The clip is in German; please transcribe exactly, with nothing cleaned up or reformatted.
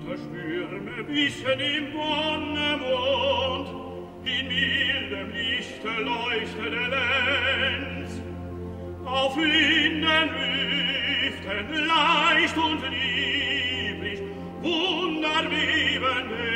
Stürme wichen im Wonnemond, in mildem Lichte leuchtet der Lenz. Auf linden Lüften leicht und lieblich, wunderwebende